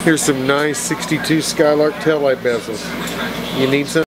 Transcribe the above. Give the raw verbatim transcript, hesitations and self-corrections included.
Here's some nice sixty-two Skylark taillight bezels. You need some?